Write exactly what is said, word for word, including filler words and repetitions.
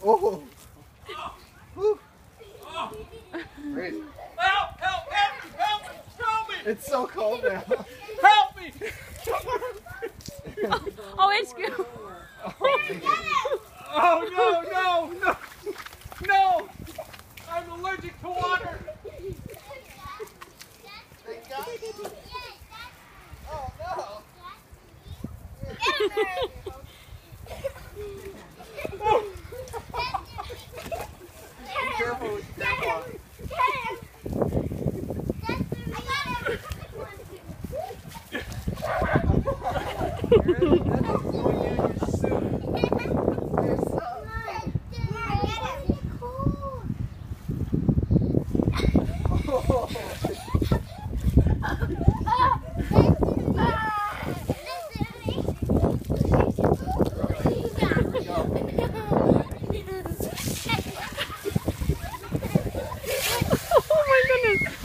Oh. Whew. Oh. Great. Help! Help! Help! Help! Help me! It's so cold now. Help me! Oh, it's good. Oh no! No! No! No! I'm allergic to water. They got you. Oh no. Get him there.